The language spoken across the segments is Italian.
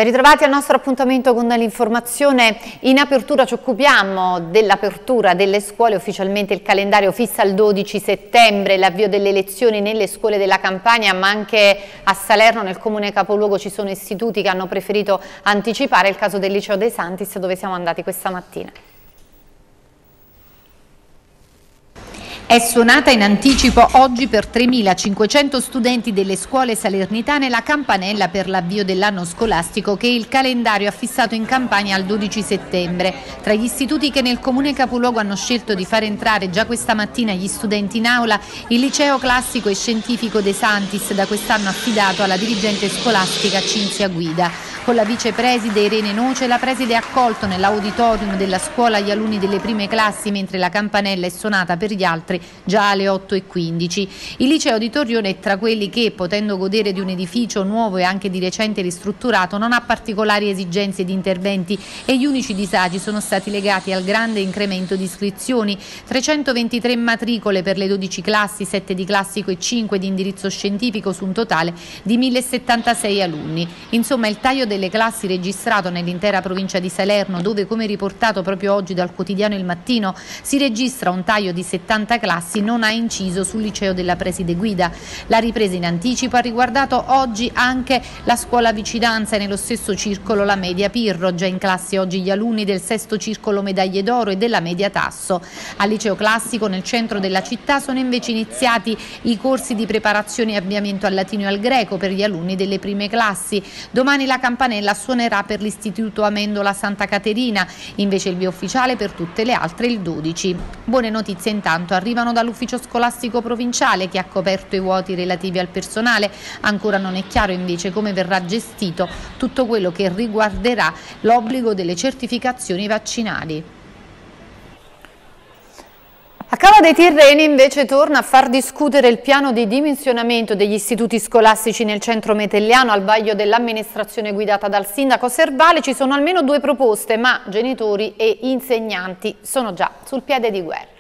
Ben ritrovati al nostro appuntamento con l'informazione. In apertura ci occupiamo dell'apertura delle scuole. Ufficialmente il calendario fissa il 12 settembre l'avvio delle lezioni nelle scuole della Campania, ma anche a Salerno, nel comune capoluogo, ci sono istituti che hanno preferito anticipare. Il caso del liceo De Santis, dove siamo andati questa mattina. È suonata in anticipo oggi per 3.500 studenti delle scuole salernitane la campanella per l'avvio dell'anno scolastico che il calendario ha fissato in Campania al 12 settembre. Tra gli istituti che nel comune capoluogo hanno scelto di far entrare già questa mattina gli studenti in aula, il liceo classico e scientifico De Santis, da quest'anno affidato alla dirigente scolastica Cinzia Guida. Con la vicepreside Irene Noce, la preside ha accolto nell'auditorium della scuola gli alunni delle prime classi, mentre la campanella è suonata per gli altri già alle 8:15. Il liceo di Torrione è tra quelli che, potendo godere di un edificio nuovo e anche di recente ristrutturato, non ha particolari esigenze di interventi e gli unici disagi sono stati legati al grande incremento di iscrizioni: 323 matricole per le 12 classi, 7 di classico e 5 di indirizzo scientifico, su un totale di 1.076 alunni. Insomma, il taglio delle classi registrato nell'intera provincia di Salerno, dove, come riportato proprio oggi dal quotidiano Il Mattino, si registra un taglio di 70 classi, non ha inciso sul liceo della preside Guida. La ripresa in anticipo ha riguardato oggi anche la scuola vicinanza e nello stesso circolo la media Pirro. Già in classe oggi gli alunni del sesto circolo Medaglie d'Oro e della media Tasso. Al liceo classico nel centro della città sono invece iniziati i corsi di preparazione e avviamento al latino e al greco per gli alunni delle prime classi. Domani la campanella suonerà per l'istituto Amendola Santa Caterina, invece il via ufficiale per tutte le altre il 12. Buone notizie intanto arrivano dall'ufficio scolastico provinciale, che ha coperto i vuoti relativi al personale. Ancora non è chiaro invece come verrà gestito tutto quello che riguarderà l'obbligo delle certificazioni vaccinali. A Cava dei Tirreni invece torna a far discutere il piano di dimensionamento degli istituti scolastici nel centro metelliano. Al vaglio dell'amministrazione guidata dal sindaco Servale ci sono almeno 2 proposte, ma genitori e insegnanti sono già sul piede di guerra.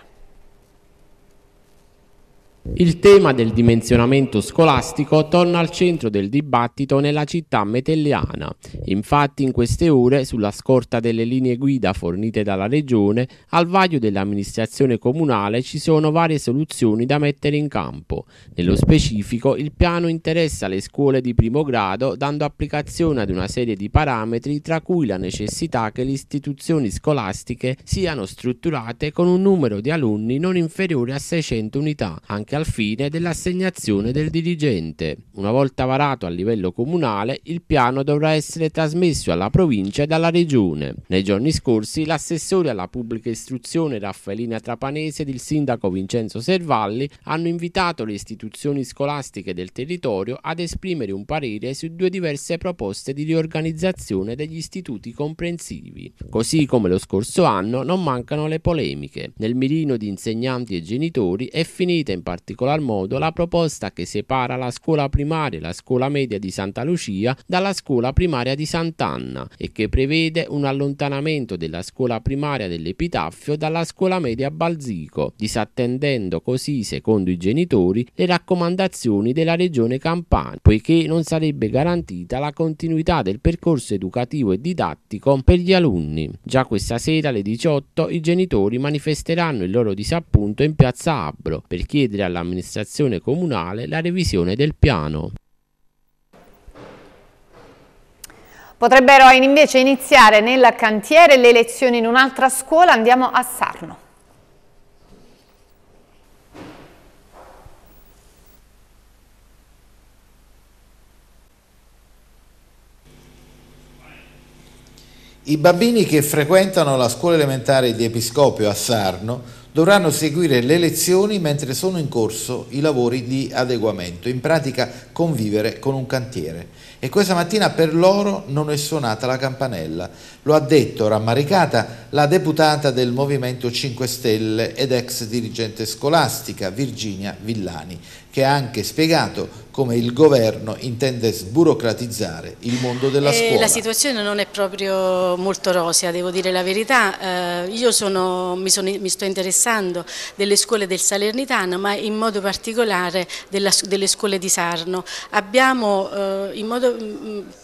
Il tema del dimensionamento scolastico torna al centro del dibattito nella città metelliana. Infatti in queste ore, sulla scorta delle linee guida fornite dalla Regione, al vaglio dell'amministrazione comunale ci sono varie soluzioni da mettere in campo. Nello specifico, il piano interessa le scuole di primo grado, dando applicazione ad una serie di parametri, tra cui la necessità che le istituzioni scolastiche siano strutturate con un numero di alunni non inferiore a 600 unità, anche al fine dell'assegnazione del dirigente. Una volta varato a livello comunale, il piano dovrà essere trasmesso alla provincia e dalla regione. Nei giorni scorsi l'assessore alla pubblica istruzione Raffaelina Trapanese ed il sindaco Vincenzo Servalli hanno invitato le istituzioni scolastiche del territorio ad esprimere un parere su 2 diverse proposte di riorganizzazione degli istituti comprensivi. Così come lo scorso anno non mancano le polemiche. Nel mirino di insegnanti e genitori è finita in particolar modo la proposta che separa la scuola primaria e la scuola media di Santa Lucia dalla scuola primaria di Sant'Anna e che prevede un allontanamento della scuola primaria dell'Epitaffio dalla scuola media Balzico, disattendendo così, secondo i genitori, le raccomandazioni della Regione Campania, poiché non sarebbe garantita la continuità del percorso educativo e didattico per gli alunni. Già questa sera alle 18 i genitori manifesteranno il loro disappunto in piazza Abbro per chiedere all'amministrazione comunale la revisione del piano. Potrebbero invece iniziare nel cantiere le lezioni in un'altra scuola. Andiamo a Sarno. I bambini che frequentano la scuola elementare di Episcopio a Sarno dovranno seguire le lezioni mentre sono in corso i lavori di adeguamento, in pratica convivere con un cantiere. E questa mattina per loro non è suonata la campanella. Lo ha detto, rammaricata, la deputata del Movimento 5 Stelle ed ex dirigente scolastica Virginia Villani, che ha anche spiegato come il governo intende sburocratizzare il mondo della scuola. La situazione non è proprio molto rosea, devo dire la verità. Io mi sto interessando delle scuole del Salernitano, ma in modo particolare delle scuole di Sarno. Abbiamo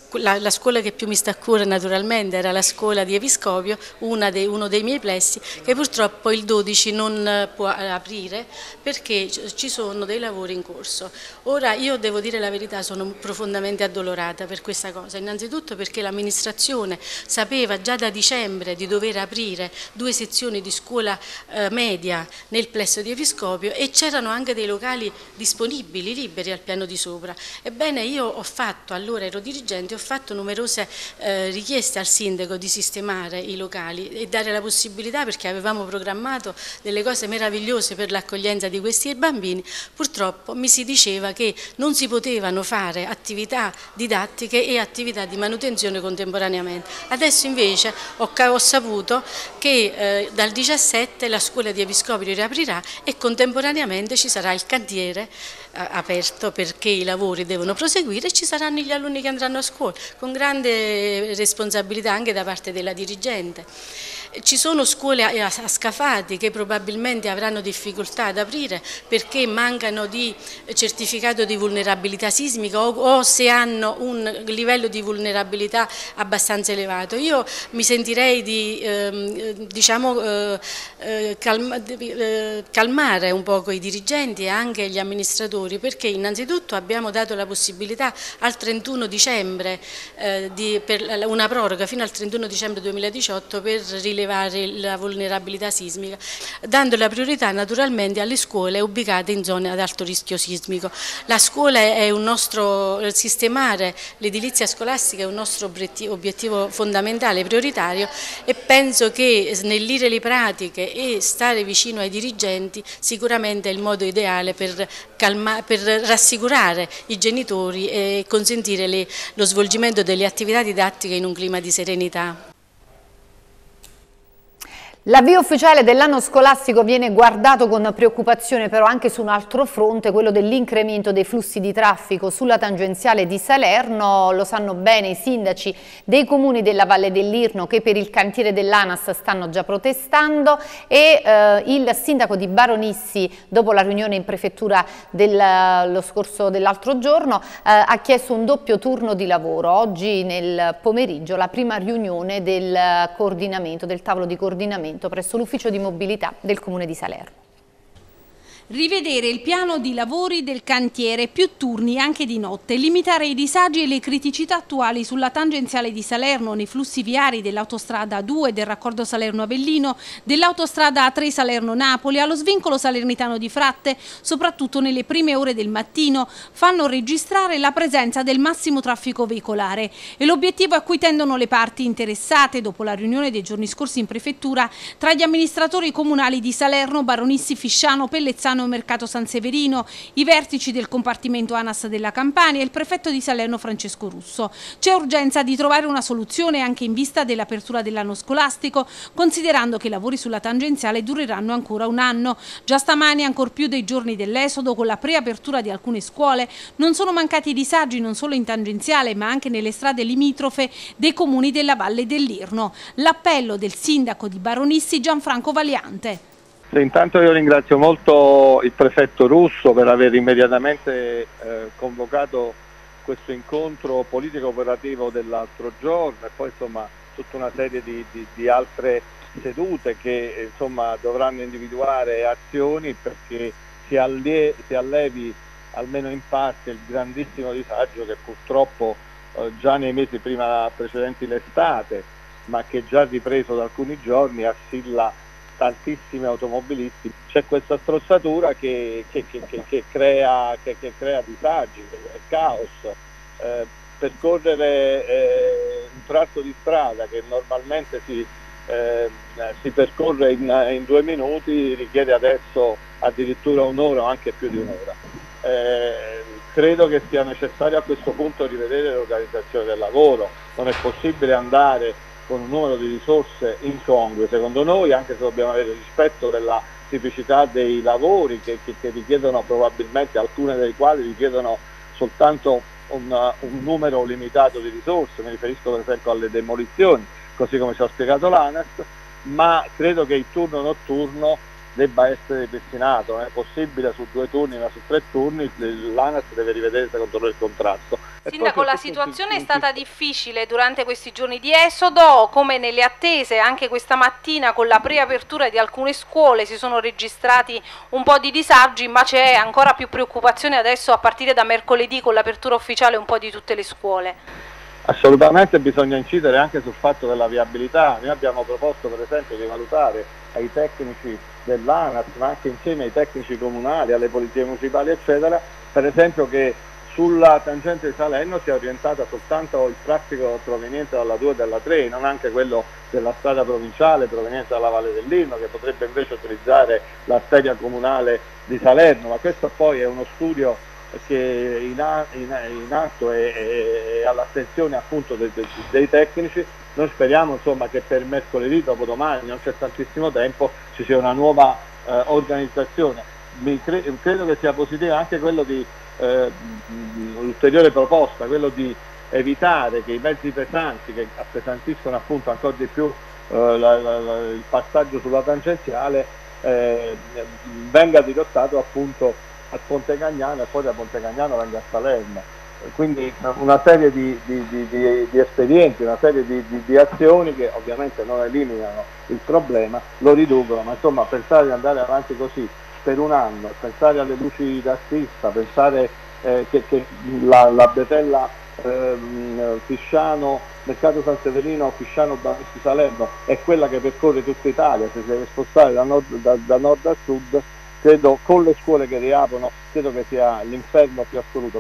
la scuola che più mi sta a cuore naturalmente era la scuola di Episcopio, uno dei miei plessi, che purtroppo il 12 non può aprire perché ci sono dei lavori in corso. Ora io devo dire la verità, sono profondamente addolorata per questa cosa, innanzitutto perché l'amministrazione sapeva già da dicembre di dover aprire 2 sezioni di scuola media nel plesso di Episcopio e c'erano anche dei locali disponibili, liberi al piano di sopra. Ebbene io ho fatto, allora ero dirigente, ho fatto numerose richieste al sindaco di sistemare i locali e dare la possibilità, perché avevamo programmato delle cose meravigliose per l'accoglienza di questi bambini. Purtroppo mi si diceva che non si potevano fare attività didattiche e attività di manutenzione contemporaneamente. Adesso invece ho saputo che dal 17 la scuola di Episcopio riaprirà e contemporaneamente ci sarà il cantiere aperto perché i lavori devono proseguire e ci saranno gli alunni che andranno a scuola con grande responsabilità anche da parte della dirigente. Ci sono scuole a Scafati che probabilmente avranno difficoltà ad aprire perché mancano di certificato di vulnerabilità sismica o se hanno un livello di vulnerabilità abbastanza elevato. Io mi sentirei di calmare un poco i dirigenti e anche gli amministratori, perché innanzitutto abbiamo dato la possibilità al 31 dicembre per una proroga fino al 31 dicembre 2018 per rilevare la vulnerabilità sismica, dando la priorità naturalmente alle scuole ubicate in zone ad alto rischio sismico. La scuola è un nostro, sistemare l'edilizia scolastica è un nostro obiettivo fondamentale, prioritario, e penso che snellire le pratiche e stare vicino ai dirigenti sicuramente è il modo ideale per rassicurare i genitori e consentire lo svolgimento delle attività didattiche in un clima di serenità. L'avvio ufficiale dell'anno scolastico viene guardato con preoccupazione però anche su un altro fronte, quello dell'incremento dei flussi di traffico sulla tangenziale di Salerno. Lo sanno bene i sindaci dei comuni della Valle dell'Irno che per il cantiere dell'ANAS stanno già protestando e il sindaco di Baronissi, dopo la riunione in prefettura dell'altro giorno, ha chiesto un doppio turno di lavoro. Oggi nel pomeriggio la prima riunione del tavolo di coordinamento presso l'ufficio di mobilità del Comune di Salerno. Rivedere il piano di lavori del cantiere, più turni anche di notte, limitare i disagi e le criticità attuali sulla tangenziale di Salerno, nei flussi viari dell'autostrada A2, del raccordo Salerno-Avellino, dell'autostrada A3 Salerno-Napoli, allo svincolo salernitano di Fratte, soprattutto nelle prime ore del mattino, fanno registrare la presenza del massimo traffico veicolare. E l'obiettivo a cui tendono le parti interessate, dopo la riunione dei giorni scorsi in prefettura, tra gli amministratori comunali di Salerno, Baronissi, Fisciano, Pellezzano, Mercato San Severino, i vertici del compartimento ANAS della Campania e il prefetto di Salerno Francesco Russo. C'è urgenza di trovare una soluzione anche in vista dell'apertura dell'anno scolastico, considerando che i lavori sulla tangenziale dureranno ancora un anno. Già stamani, ancor più dei giorni dell'esodo, con la preapertura di alcune scuole, non sono mancati disagi non solo in tangenziale ma anche nelle strade limitrofe dei comuni della Valle dell'Irno. L'appello del sindaco di Baronissi Gianfranco Valiante. Intanto io ringrazio molto il prefetto Russo per aver immediatamente convocato questo incontro politico operativo dell'altro giorno e poi insomma tutta una serie di altre sedute che insomma dovranno individuare azioni perché si allevi almeno in parte il grandissimo disagio che purtroppo già nei mesi precedenti l'estate, ma che già ripreso da alcuni giorni assilla tantissimi automobilisti. C'è questa strozzatura che crea disagi, caos. Percorrere un tratto di strada che normalmente si percorre in 2 minuti richiede adesso addirittura un'ora o anche più di un'ora. Credo che sia necessario a questo punto rivedere l'organizzazione del lavoro. Non è possibile andare con un numero di risorse incongrue, secondo noi, anche se dobbiamo avere rispetto della tipicità dei lavori che richiedono probabilmente, alcune dei quali richiedono soltanto un numero limitato di risorse, mi riferisco per esempio alle demolizioni, così come ci ha spiegato l'ANAS, ma credo che il turno notturno debba essere ripristinato. Non è possibile su 2 turni ma su 3 turni, l'ANAS deve rivedere secondo noi il contratto Sindaco, la situazione è stata difficile durante questi giorni di esodo, come nelle attese. Anche questa mattina con la preapertura di alcune scuole si sono registrati un po' di disagi, ma c'è ancora più preoccupazione adesso a partire da mercoledì con l'apertura ufficiale un po' di tutte le scuole. Assolutamente bisogna incidere anche sul fatto della viabilità. Noi abbiamo proposto per esempio di valutare ai tecnici dell'ANAS, ma anche insieme ai tecnici comunali, alle polizie municipali eccetera, per esempio che sulla tangente di Salerno sia orientata soltanto il traffico proveniente dalla 2 e dalla 3, non anche quello della strada provinciale proveniente dalla Valle dell'Irno, che potrebbe invece utilizzare l'arteria comunale di Salerno, ma questo poi è uno studio che è in atto e all'attenzione appunto dei tecnici. Noi speriamo insomma che per mercoledì, dopodomani, non c'è tantissimo tempo, ci sia una nuova organizzazione. Credo che sia positiva anche quello di l'ulteriore proposta, quello di evitare che i mezzi pesanti, che appesantiscono appunto ancora di più il passaggio sulla tangenziale, venga dirottato appunto a Ponte Cagnano e poi da Ponte Cagnano venga a Salerno. Quindi una serie di espedienti, una serie di azioni che ovviamente non eliminano il problema, lo riducono, ma insomma pensare di andare avanti così per un anno, pensare alle luci d'assista, pensare che la bretella Fisciano, Mercato San Severino, Fisciano Bavessi Salerno è quella che percorre tutta Italia, se si deve spostare da nord a sud, credo con le scuole che riaprono, credo che sia l'inferno più assoluto.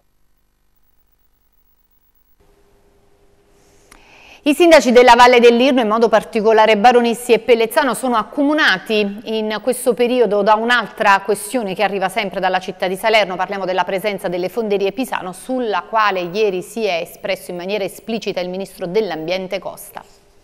I sindaci della Valle dell'Irno, in modo particolare Baronissi e Pellezzano, sono accomunati in questo periodo da un'altra questione che arriva sempre dalla città di Salerno. Parliamo della presenza delle fonderie Pisano, sulla quale ieri si è espresso in maniera esplicita il ministro dell'Ambiente Costa.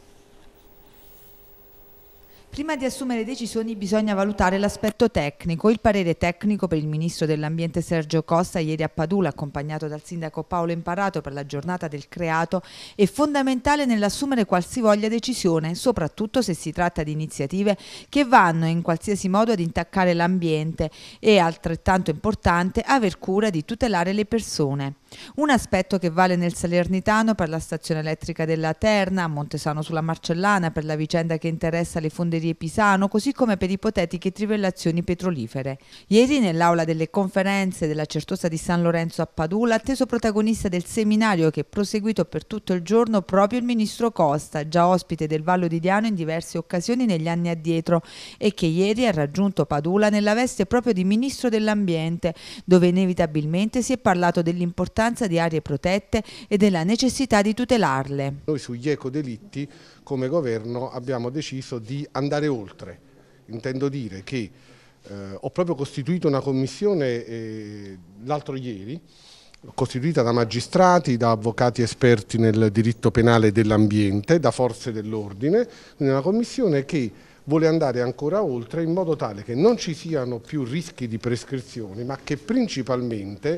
Prima di assumere decisioni bisogna valutare l'aspetto tecnico. Il parere tecnico per il ministro dell'Ambiente Sergio Costa ieri a Padula, accompagnato dal sindaco Paolo Imparato per la giornata del creato, è fondamentale nell'assumere qualsivoglia decisione, soprattutto se si tratta di iniziative che vanno in qualsiasi modo ad intaccare l'ambiente e, altrettanto importante, aver cura di tutelare le persone. Un aspetto che vale nel Salernitano per la stazione elettrica della Terna, a Montesano sulla Marcellana per la vicenda che interessa le fonderie Pisano, così come per ipotetiche trivellazioni petrolifere. Ieri nell'aula delle conferenze della Certosa di San Lorenzo a Padula, atteso protagonista del seminario che è proseguito per tutto il giorno proprio il ministro Costa, già ospite del Vallo di Diano in diverse occasioni negli anni addietro e che ieri ha raggiunto Padula nella veste proprio di ministro dell'Ambiente, dove inevitabilmente si è parlato dell'importanza di aree protette e della necessità di tutelarle. Noi sugli ecodelitti come governo abbiamo deciso di andare oltre. Intendo dire che ho proprio costituito una commissione l'altro ieri, costituita da magistrati, da avvocati esperti nel diritto penale dell'ambiente, da forze dell'ordine, una commissione che vuole andare ancora oltre in modo tale che non ci siano più rischi di prescrizioni, ma che principalmente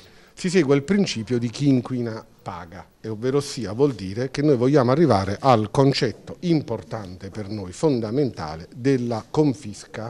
si segue il principio di chi inquina paga, ovvero sia vuol dire che noi vogliamo arrivare al concetto importante per noi, fondamentale, della confisca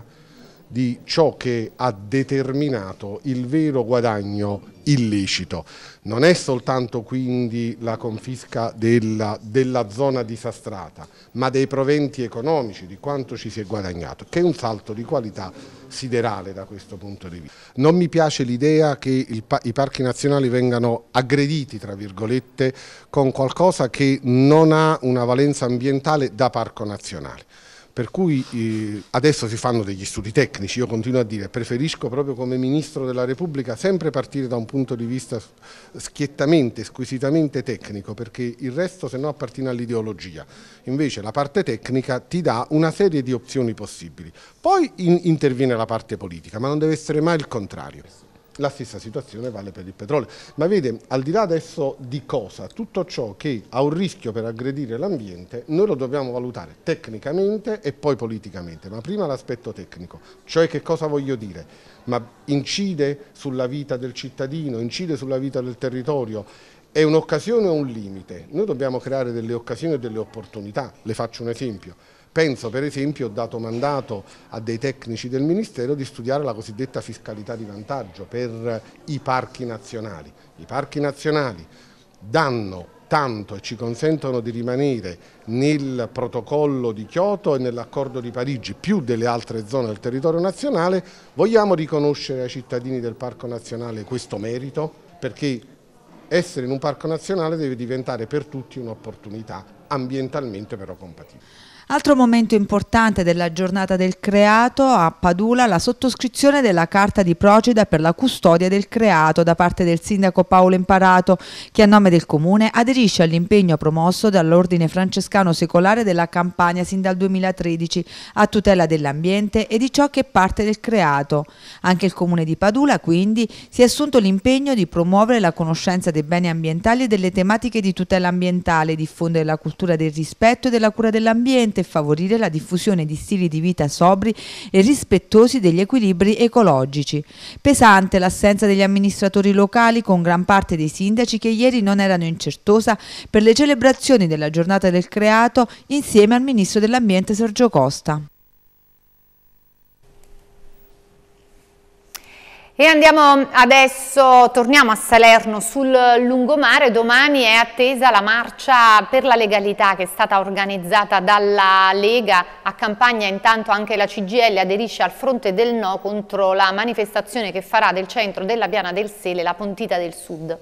di ciò che ha determinato il vero guadagno illecito. Non è soltanto quindi la confisca della zona disastrata, ma dei proventi economici, di quanto ci si è guadagnato, che è un salto di qualità siderale da questo punto di vista. Non mi piace l'idea che i parchi nazionali vengano aggrediti, tra virgolette, con qualcosa che non ha una valenza ambientale da parco nazionale. Per cui adesso si fanno degli studi tecnici, io continuo a dire, preferisco proprio come Ministro della Repubblica sempre partire da un punto di vista schiettamente, squisitamente tecnico, perché il resto se no appartiene all'ideologia. Invece la parte tecnica ti dà una serie di opzioni possibili. Poi interviene la parte politica, ma non deve essere mai il contrario. La stessa situazione vale per il petrolio, ma vede, al di là adesso di cosa, tutto ciò che ha un rischio per aggredire l'ambiente, noi lo dobbiamo valutare tecnicamente e poi politicamente, ma prima l'aspetto tecnico, cioè che cosa voglio dire, ma incide sulla vita del cittadino, incide sulla vita del territorio, è un'occasione o un limite? Noi dobbiamo creare delle occasioni e delle opportunità, le faccio un esempio. Penso per esempio, ho dato mandato a dei tecnici del Ministero di studiare la cosiddetta fiscalità di vantaggio per i parchi nazionali. I parchi nazionali danno tanto e ci consentono di rimanere nel protocollo di Kyoto e nell'accordo di Parigi, più delle altre zone del territorio nazionale, vogliamo riconoscere ai cittadini del Parco Nazionale questo merito, perché essere in un parco nazionale deve diventare per tutti un'opportunità, ambientalmente però compatibile. Altro momento importante della giornata del creato a Padula, la sottoscrizione della carta di Procida per la custodia del creato da parte del sindaco Paolo Imparato, che a nome del comune aderisce all'impegno promosso dall'Ordine Francescano Secolare della Campania sin dal 2013 a tutela dell'ambiente e di ciò che è parte del creato. Anche il comune di Padula quindi si è assunto l'impegno di promuovere la conoscenza dei beni ambientali e delle tematiche di tutela ambientale, diffondere la cultura del rispetto e della cura dell'ambiente e favorire la diffusione di stili di vita sobri e rispettosi degli equilibri ecologici. Pesante l'assenza degli amministratori locali, con gran parte dei sindaci che ieri non erano in Certosa per le celebrazioni della giornata del creato insieme al ministro dell'ambiente Sergio Costa. E andiamo adesso, torniamo a Salerno sul lungomare. Domani è attesa la marcia per la legalità che è stata organizzata dalla Lega. A Campagna intanto anche la CGIL aderisce al fronte del no contro la manifestazione che farà del centro della Piana del Sele la Pontita del Sud.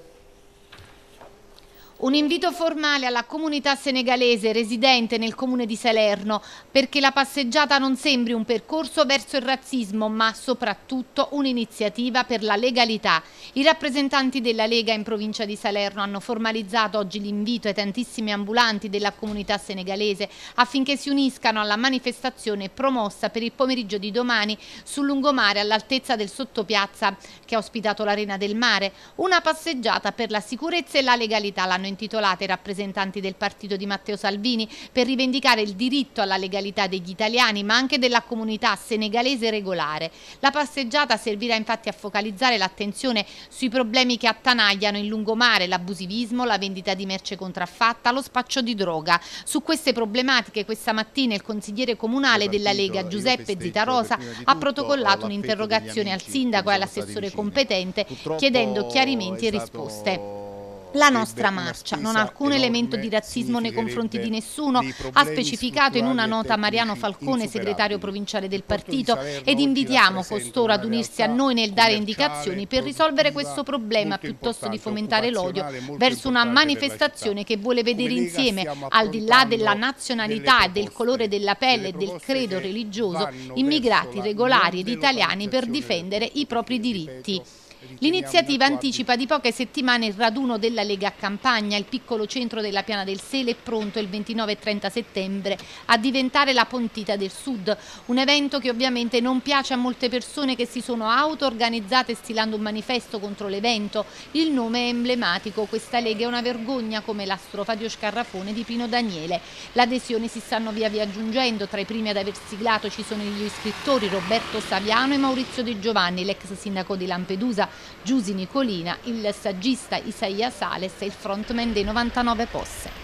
Un invito formale alla comunità senegalese residente nel comune di Salerno perché la passeggiata non sembri un percorso verso il razzismo, ma soprattutto un'iniziativa per la legalità. I rappresentanti della Lega in provincia di Salerno hanno formalizzato oggi l'invito ai tantissimi ambulanti della comunità senegalese affinché si uniscano alla manifestazione promossa per il pomeriggio di domani sul lungomare all'altezza del sottopiazza che ha ospitato l'Arena del Mare. Una passeggiata per la sicurezza e la legalità, l'hanno intitolata i rappresentanti del partito di Matteo Salvini, per rivendicare il diritto alla legalità degli italiani ma anche della comunità senegalese regolare. La passeggiata servirà infatti a focalizzare l'attenzione sui problemi che attanagliano il lungomare, l'abusivismo, la vendita di merce contraffatta, lo spaccio di droga. Su queste problematiche questa mattina il consigliere comunale della Lega Giuseppe Zitarosa ha protocollato un'interrogazione al sindaco e all'assessore competente chiedendo chiarimenti e risposte. La nostra marcia non ha alcun elemento di razzismo nei confronti di nessuno, ha specificato in una nota Mariano Falcone, segretario provinciale del partito, ed invitiamo costoro ad unirsi a noi nel dare indicazioni per risolvere questo problema piuttosto di fomentare l'odio verso una manifestazione che vuole vedere insieme, al di là della nazionalità e del colore della pelle e del credo religioso, immigrati regolari ed italiani per difendere i propri diritti. L'iniziativa anticipa di poche settimane il raduno della Lega a Campagna. Il piccolo centro della Piana del Sele è pronto il 29 e 30 settembre a diventare la Pontita del Sud, un evento che ovviamente non piace a molte persone che si sono auto-organizzate stilando un manifesto contro l'evento. Il nome è emblematico, questa Lega è una vergogna, come la strofa di Oscarrafone di Pino Daniele. Le adesioni si stanno via via aggiungendo, tra i primi ad aver siglato ci sono gli scrittori Roberto Saviano e Maurizio De Giovanni, l'ex sindaco di Lampedusa Giusi Nicolina, il saggista Isaia Sales e il frontman dei 99 Posse.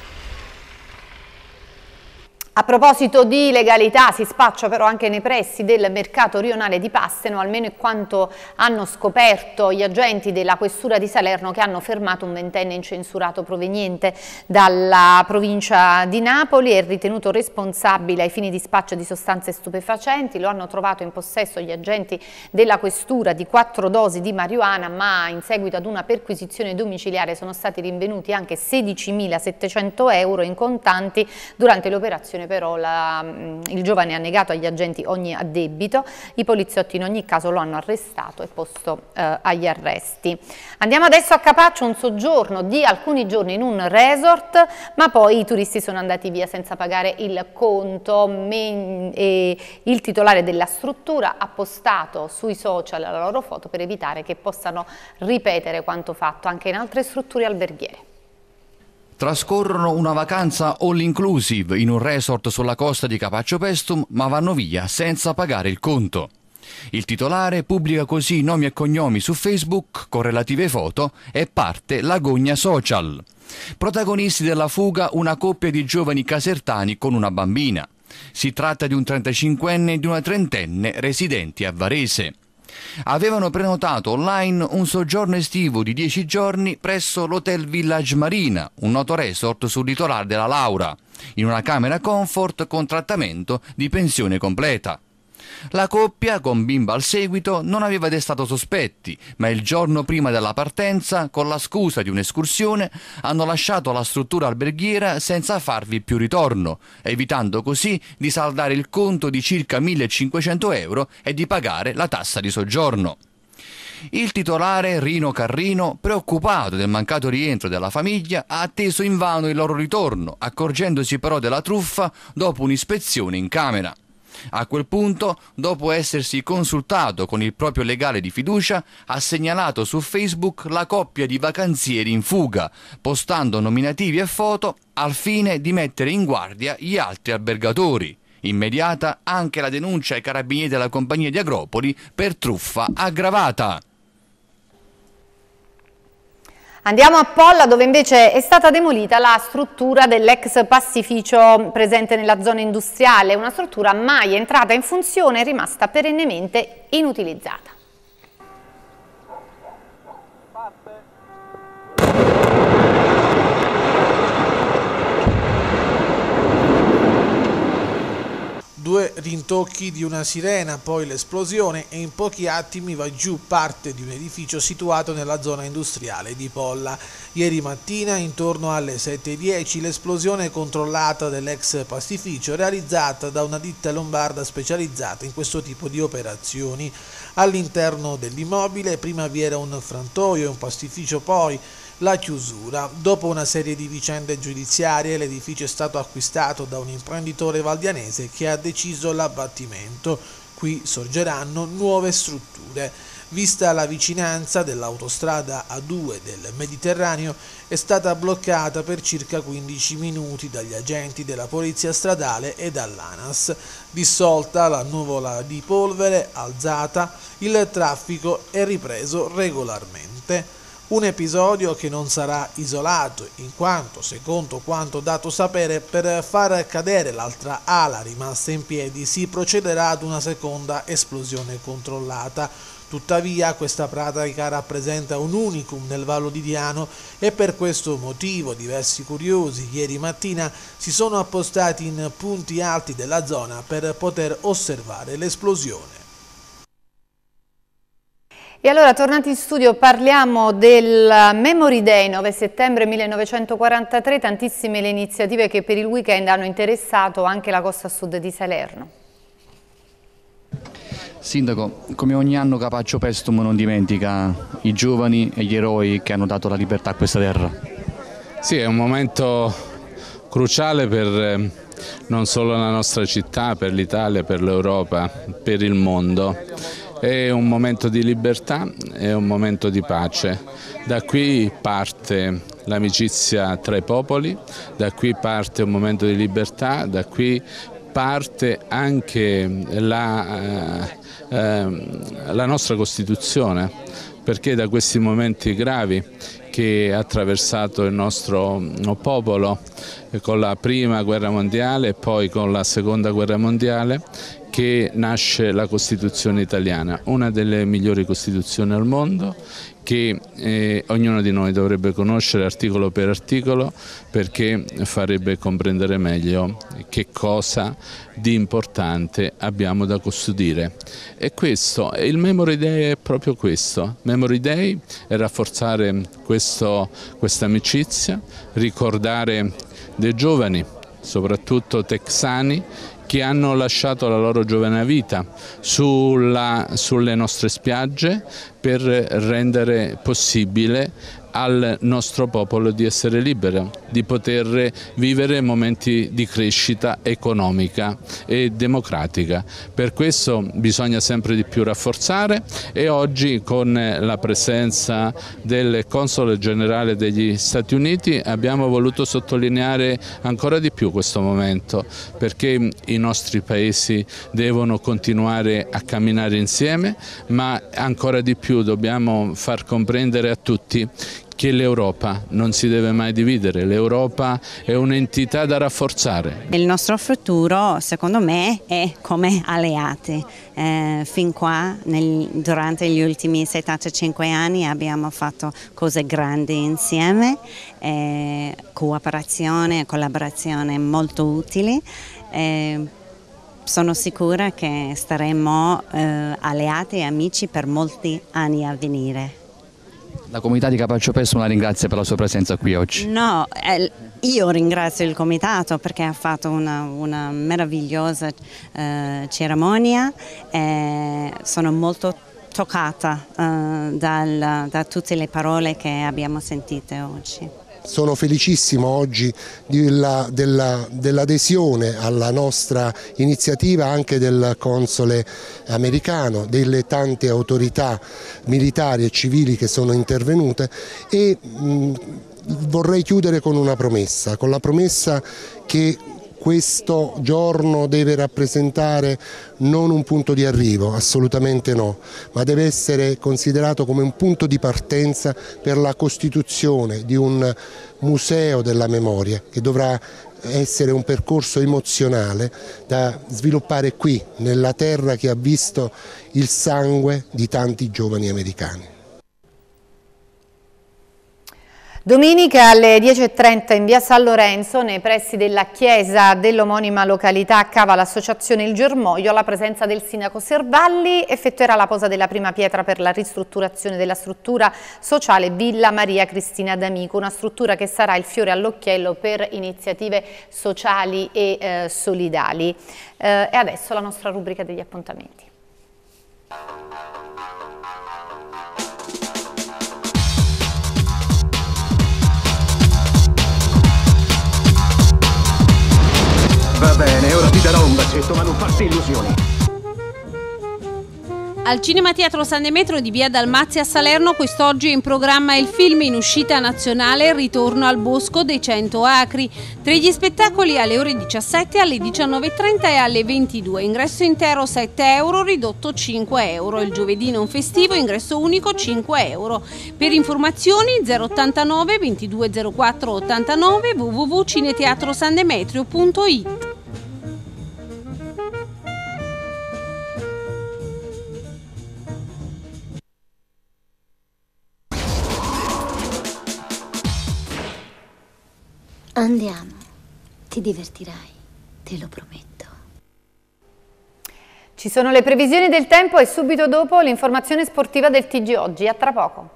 A proposito di legalità, si spaccia però anche nei pressi del mercato rionale di Passeno, almeno è quanto hanno scoperto gli agenti della questura di Salerno, che hanno fermato un ventenne incensurato proveniente dalla provincia di Napoli e ritenuto responsabile ai fini di spaccio di sostanze stupefacenti. Lo hanno trovato in possesso gli agenti della questura di 4 dosi di marijuana, ma in seguito ad una perquisizione domiciliare sono stati rinvenuti anche 16.700 euro in contanti. Durante l'operazione però il giovane ha negato agli agenti ogni addebito. I poliziotti in ogni caso lo hanno arrestato e posto agli arresti. Andiamo adesso a Capaccio, un soggiorno di alcuni giorni in un resort, ma poi i turisti sono andati via senza pagare il conto e il titolare della struttura ha postato sui social la loro foto per evitare che possano ripetere quanto fatto anche in altre strutture alberghiere. Trascorrono una vacanza all inclusive in un resort sulla costa di Capaccio Pestum, ma vanno via senza pagare il conto. Il titolare pubblica così nomi e cognomi su Facebook con relative foto e parte l'agogna social. Protagonisti della fuga una coppia di giovani casertani con una bambina. Si tratta di un 35enne e di una 30enne residenti a Varese. Avevano prenotato online un soggiorno estivo di 10 giorni presso l'Hotel Village Marina, un noto resort sul litorale della Laura, in una camera comfort con trattamento di pensione completa. La coppia, con bimba al seguito, non aveva destato sospetti, ma il giorno prima della partenza, con la scusa di un'escursione, hanno lasciato la struttura alberghiera senza farvi più ritorno, evitando così di saldare il conto di circa 1.500 euro e di pagare la tassa di soggiorno. Il titolare, Rino Carrino, preoccupato del mancato rientro della famiglia, ha atteso invano il loro ritorno, accorgendosi però della truffa dopo un'ispezione in camera. A quel punto, dopo essersi consultato con il proprio legale di fiducia, ha segnalato su Facebook la coppia di vacanzieri in fuga, postando nominativi e foto al fine di mettere in guardia gli altri albergatori. Immediata anche la denuncia ai carabinieri della compagnia di Agropoli per truffa aggravata. Andiamo a Polla, dove invece è stata demolita la struttura dell'ex pastificio presente nella zona industriale, una struttura mai entrata in funzione e rimasta perennemente inutilizzata. Due rintocchi di una sirena, poi l'esplosione e in pochi attimi va giù parte di un edificio situato nella zona industriale di Polla. Ieri mattina, intorno alle 7:10, l'esplosione controllata dell'ex pastificio realizzata da una ditta lombarda specializzata in questo tipo di operazioni. All'interno dell'immobile prima vi era un frantoio e un pastificio, poi la chiusura. Dopo una serie di vicende giudiziarie, l'edificio è stato acquistato da un imprenditore valdianese che ha deciso l'abbattimento. Qui sorgeranno nuove strutture. Vista la vicinanza dell'autostrada A2 del Mediterraneo, è stata bloccata per circa 15 minuti dagli agenti della polizia stradale e dall'ANAS. Dissolta la nuvola di polvere, alzata, il traffico è ripreso regolarmente. Un episodio che non sarà isolato, in quanto, secondo quanto dato sapere, per far cadere l'altra ala rimasta in piedi si procederà ad una seconda esplosione controllata. Tuttavia questa pratica rappresenta un unicum nel Vallo di Diano e per questo motivo diversi curiosi ieri mattina si sono appostati in punti alti della zona per poter osservare l'esplosione. E allora, tornati in studio, parliamo del Memory Day 9 settembre 1943, tantissime le iniziative che per il weekend hanno interessato anche la costa sud di Salerno. Sindaco, come ogni anno Capaccio Paestum non dimentica i giovani e gli eroi che hanno dato la libertà a questa terra. Sì, è un momento cruciale per non solo la nostra città, per l'Italia, per l'Europa, per il mondo. È un momento di libertà, è un momento di pace. Da qui parte l'amicizia tra i popoli, da qui parte un momento di libertà, da qui parte anche la nostra Costituzione, perché da questi momenti gravi che ha attraversato il nostro popolo con la prima guerra mondiale e poi con la seconda guerra mondiale, che nasce la Costituzione italiana, una delle migliori Costituzioni al mondo, che ognuno di noi dovrebbe conoscere articolo per articolo, perché farebbe comprendere meglio che cosa di importante abbiamo da custodire. E questo, il Memory Day è proprio questo. Memory Day è rafforzare questa amicizia, ricordare dei giovani, soprattutto texani, che hanno lasciato la loro giovane vita sulle nostre spiagge per rendere possibile al nostro popolo di essere libero, di poter vivere momenti di crescita economica e democratica. Per questo bisogna sempre di più rafforzare, e oggi con la presenza del Console Generale degli Stati Uniti abbiamo voluto sottolineare ancora di più questo momento, perché i nostri paesi devono continuare a camminare insieme, ma ancora di più più dobbiamo far comprendere a tutti che l'Europa non si deve mai dividere, l'Europa è un'entità da rafforzare. Il nostro futuro, secondo me, è come alleati. Fin qua, durante gli ultimi 75 anni, abbiamo fatto cose grandi insieme, cooperazione e collaborazione molto utili. Sono sicura che staremo alleati e amici per molti anni a venire. La comunità di Capaccio Pestum la ringrazia per la sua presenza qui oggi. No, io ringrazio il comitato perché ha fatto una meravigliosa cerimonia e sono molto toccata da tutte le parole che abbiamo sentito oggi. Sono felicissimo oggi dell'adesione alla nostra iniziativa anche del console americano, delle tante autorità militari e civili che sono intervenute e vorrei chiudere con una promessa, con la promessa che questo giorno deve rappresentare non un punto di arrivo, assolutamente no, ma deve essere considerato come un punto di partenza per la costituzione di un museo della memoria che dovrà essere un percorso emozionale da sviluppare qui, nella terra che ha visto il sangue di tanti giovani americani. Domenica alle 10:30 in via San Lorenzo, nei pressi della chiesa dell'omonima località Cava l'Associazione Il Germoglio, alla presenza del sindaco Servalli, effettuerà la posa della prima pietra per la ristrutturazione della struttura sociale Villa Maria Cristina D'Amico, una struttura che sarà il fiore all'occhiello per iniziative sociali e solidali. E adesso la nostra rubrica degli appuntamenti. Va bene, ora ti darò un bacetto, ma non farti illusioni. Al Cinema Teatro San Demetrio di via Dalmazia a Salerno quest'oggi è in programma il film in uscita nazionale Il ritorno al bosco dei 100 acri. Tra gli spettacoli alle ore 17, alle 19:30 e alle 22. Ingresso intero 7 euro, ridotto 5 euro. Il giovedì non festivo, ingresso unico 5 euro. Per informazioni 089 2204 89 www.cineteatrosandemetrio.it. Andiamo, ti divertirai, te lo prometto. Ci sono le previsioni del tempo e subito dopo l'informazione sportiva del TG Oggi. A tra poco.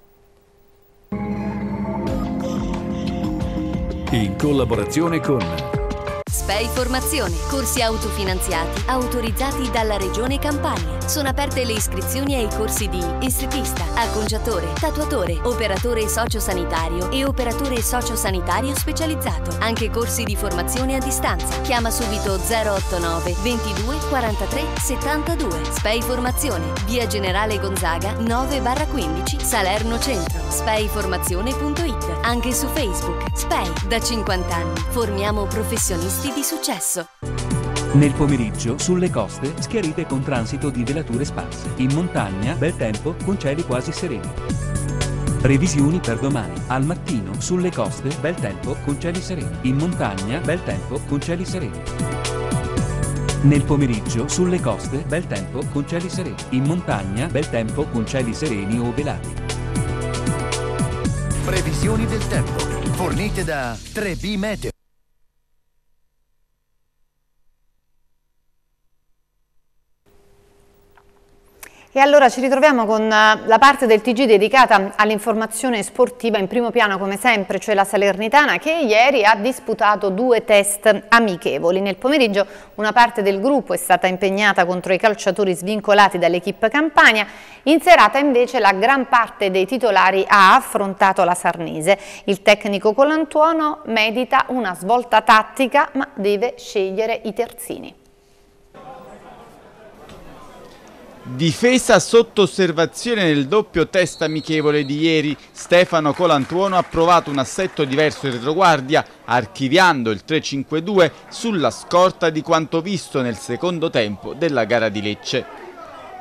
In collaborazione con SPEI Formazione, corsi autofinanziati, autorizzati dalla Regione Campania. Sono aperte le iscrizioni ai corsi di estetista, acconciatore, tatuatore, operatore sociosanitario e operatore sociosanitario specializzato. Anche corsi di formazione a distanza. Chiama subito 089 22 43 72. SPEI Formazione, via Generale Gonzaga 9/15, Salerno Centro. speiformazione.it. Anche su Facebook. SPEI, da 50 anni. Formiamo professionisti di successo. Nel pomeriggio, sulle coste, schiarite con transito di velature sparse. In montagna, bel tempo con cieli quasi sereni. Previsioni per domani. Al mattino, sulle coste, bel tempo con cieli sereni. In montagna, bel tempo con cieli sereni. Nel pomeriggio, sulle coste, bel tempo con cieli sereni. In montagna, bel tempo con cieli sereni o velati. Previsioni del tempo, fornite da 3B Meteo. E allora ci ritroviamo con la parte del TG dedicata all'informazione sportiva. In primo piano, come sempre, c'è la Salernitana che ieri ha disputato 2 test amichevoli. Nel pomeriggio una parte del gruppo è stata impegnata contro i calciatori svincolati dall'Equipe Campania. In serata invece la gran parte dei titolari ha affrontato la Sarnese. Il tecnico Colantuono medita una svolta tattica, ma deve scegliere i terzini. Difesa sotto osservazione nel doppio test amichevole di ieri. Stefano Colantuono ha provato un assetto diverso in retroguardia, archiviando il 3-5-2 sulla scorta di quanto visto nel secondo tempo della gara di Lecce.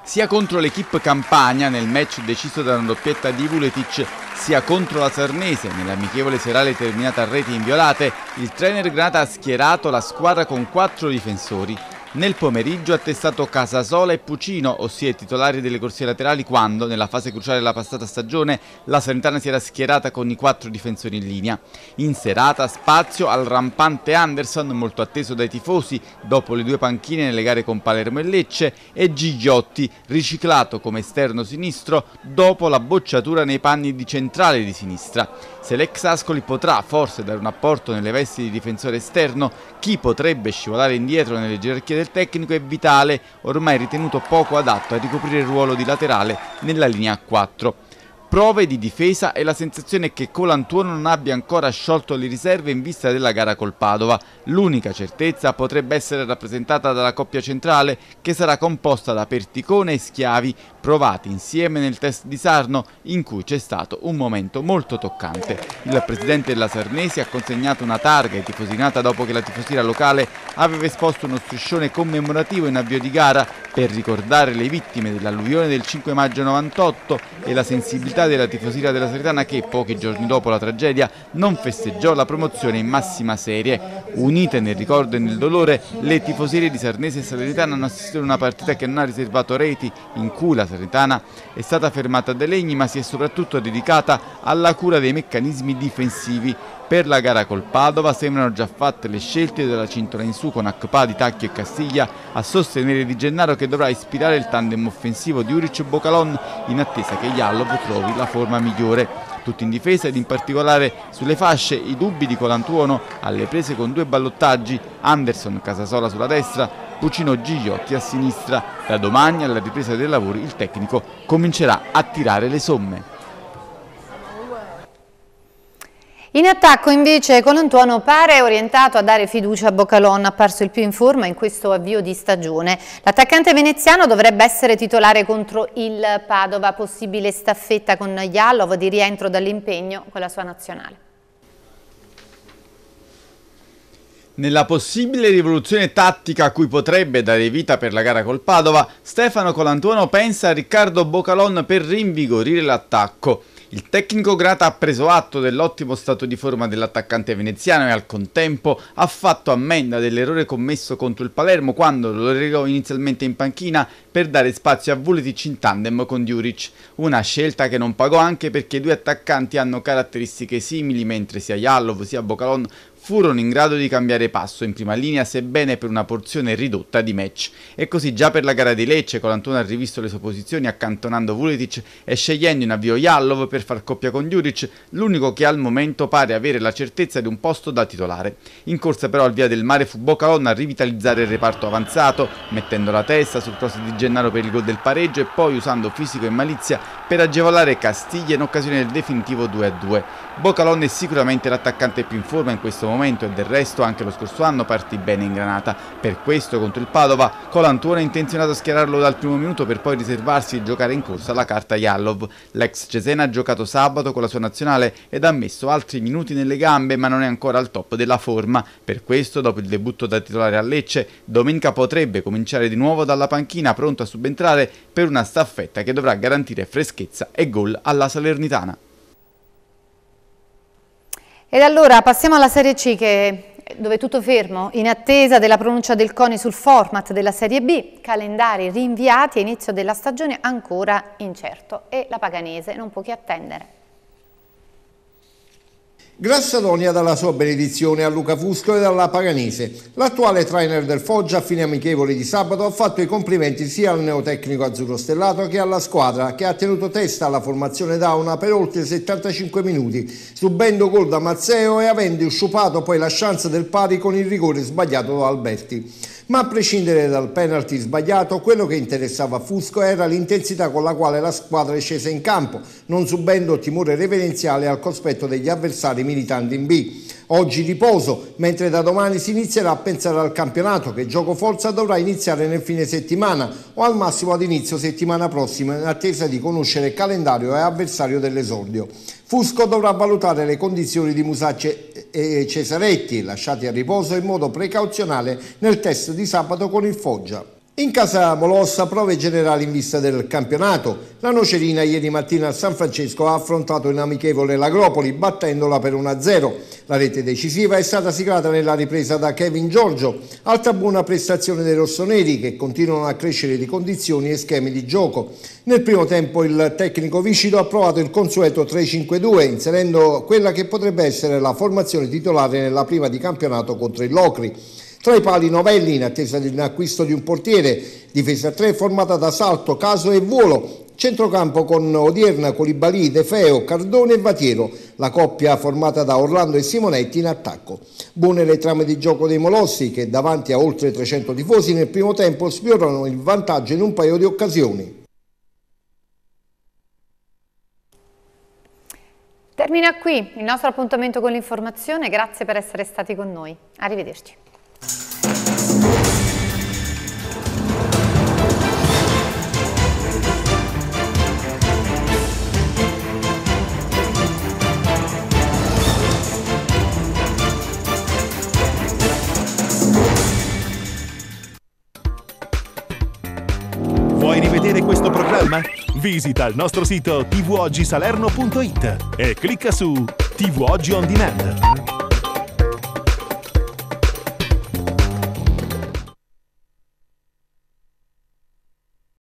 sia contro l'Equipe Campania nel match deciso da una doppietta di Vuletic, sia contro la Sarnese nell'amichevole serale terminata a reti inviolate, il trainer granata ha schierato la squadra con 4 difensori. Nel pomeriggio ha testato Casasola e Pucino, ossia i titolari delle corsie laterali, quando, nella fase cruciale della passata stagione, la Salernitana si era schierata con i 4 difensori in linea. In serata spazio al rampante Anderson, molto atteso dai tifosi dopo le 2 panchine nelle gare con Palermo e Lecce, e Gigiotti, riciclato come esterno sinistro dopo la bocciatura nei panni di centrale di sinistra. Se l'ex Ascoli potrà forse dare un apporto nelle vesti di difensore esterno, chi potrebbe scivolare indietro nelle gerarchie del tecnico è Vitale, ormai ritenuto poco adatto a ricoprire il ruolo di laterale nella linea 4. Prove di difesa e la sensazione che Colantuono non abbia ancora sciolto le riserve in vista della gara col Padova. L'unica certezza potrebbe essere rappresentata dalla coppia centrale, che sarà composta da Perticone e Schiavi, provati insieme nel test di Sarno, in cui c'è stato un momento molto toccante. Il presidente della Sarnesi ha consegnato una targa ai tifosi nata dopo che la tifosiera locale aveva esposto uno striscione commemorativo in avvio di gara per ricordare le vittime dell'alluvione del 5 maggio 98 e la sensibilità della tifosiera della Salernitana, che pochi giorni dopo la tragedia non festeggiò la promozione in massima serie. Unite nel ricordo e nel dolore, le tifoserie di Sarnese e Salernitana hanno assistito a una partita che non ha riservato reti, in cui la Salernitana è stata fermata dai legni, ma si è soprattutto dedicata alla cura dei meccanismi difensivi. Per la gara col Padova sembrano già fatte le scelte della cintura in su, con Akpadi, Tacchio e Castiglia a sostenere Di Gennaro, che dovrà ispirare il tandem offensivo di Uric e Bocalon in attesa che Jallov trovi la forma migliore. Tutti in difesa ed in particolare sulle fasce i dubbi di Colantuono alle prese con 2 ballottaggi, Anderson Casasola sulla destra, Pucino Gigiotti a sinistra. Da domani, alla ripresa dei lavori, il tecnico comincerà a tirare le somme. In attacco invece Colantuono pare orientato a dare fiducia a Bocalon, apparso il più in forma in questo avvio di stagione. L'attaccante veneziano dovrebbe essere titolare contro il Padova, possibile staffetta con Jallov di rientro dall'impegno con la sua nazionale. Nella possibile rivoluzione tattica a cui potrebbe dare vita per la gara col Padova, Stefano Colantuono pensa a Riccardo Bocalon per rinvigorire l'attacco. Il tecnico Grata ha preso atto dell'ottimo stato di forma dell'attaccante veneziano e al contempo ha fatto ammenda dell'errore commesso contro il Palermo, quando lo relegò inizialmente in panchina per dare spazio a Vuletic in tandem con Djuric. Una scelta che non pagò, anche perché i 2 attaccanti hanno caratteristiche simili, mentre sia Jallov sia Bocalon furono in grado di cambiare passo in prima linea, sebbene per una porzione ridotta di match. E così già per la gara di Lecce Colantuono ha rivisto le sue posizioni, accantonando Vuletic e scegliendo in avvio Jallov per far coppia con Djuric, l'unico che al momento pare avere la certezza di un posto da titolare. In corsa però al via del mare fu Bocalon a rivitalizzare il reparto avanzato, mettendo la testa sul cross di Gennaro per il gol del pareggio e poi usando fisico e malizia per agevolare Castiglia in occasione del definitivo 2-2. Bocalon è sicuramente l'attaccante più in forma in questo momento, e del resto anche lo scorso anno partì bene in Granata. Per questo contro il Padova Colantuono è intenzionato a schierarlo dal primo minuto, per poi riservarsi di giocare in corsa la carta Jallov. L'ex Cesena ha giocato sabato con la sua nazionale ed ha messo altri minuti nelle gambe, ma non è ancora al top della forma. Per questo, dopo il debutto da titolare a Lecce, domenica potrebbe cominciare di nuovo dalla panchina, pronto a subentrare per una staffetta che dovrà garantire freschezza e gol alla Salernitana. Ed allora passiamo alla Serie C, dove è tutto fermo, in attesa della pronuncia del CONI sul format della Serie B, calendari rinviati e inizio della stagione ancora incerto, e la Paganese non può che attendere. Grassadonia dà la sua benedizione a Luca Fusco e alla Paganese. L'attuale trainer del Foggia, a fine amichevoli di sabato, ha fatto i complimenti sia al neotecnico azzurro stellato che alla squadra, che ha tenuto testa alla formazione Dauna per oltre 75 minuti, subendo gol da Mazzeo e avendo sciupato poi la chance del pari con il rigore sbagliato da Alberti. Ma a prescindere dal penalty sbagliato, quello che interessava a Fusco era l'intensità con la quale la squadra è scesa in campo, non subendo timore reverenziale al cospetto degli avversari militanti in B. Oggi riposo, mentre da domani si inizierà a pensare al campionato, che gioco forza dovrà iniziare nel fine settimana o al massimo ad inizio settimana prossima, in attesa di conoscere calendario e avversario dell'esordio. Fusco dovrà valutare le condizioni di Musacci e Cesaretti, lasciati a riposo in modo precauzionale nel test di sabato con il Foggia. In casa Molossa, prove generali in vista del campionato. La Nocerina ieri mattina al San Francesco ha affrontato in amichevole l'Agropoli battendola per 1-0. La rete decisiva è stata siglata nella ripresa da Kevin Giorgio. Altra buona prestazione dei rossoneri che continuano a crescere di condizioni e schemi di gioco. Nel primo tempo il tecnico Viscido ha provato il consueto 3-5-2 inserendo quella che potrebbe essere la formazione titolare nella prima di campionato contro il Locri. Tra i pali Novelli in attesa dell'acquisto di un portiere, difesa 3 formata da Salto, Caso e Volo, centrocampo con Odierna, Colibalì, De Feo, Cardone e Vatiero, la coppia formata da Orlando e Simonetti in attacco. Buone le trame di gioco dei molossi che davanti a oltre 300 tifosi nel primo tempo sfiorano il vantaggio in un paio di occasioni. Termina qui il nostro appuntamento con l'informazione, grazie per essere stati con noi, arrivederci. Vuoi rivedere questo programma? Visita il nostro sito tvoggisalerno.it e clicca su TV Oggi On Demand.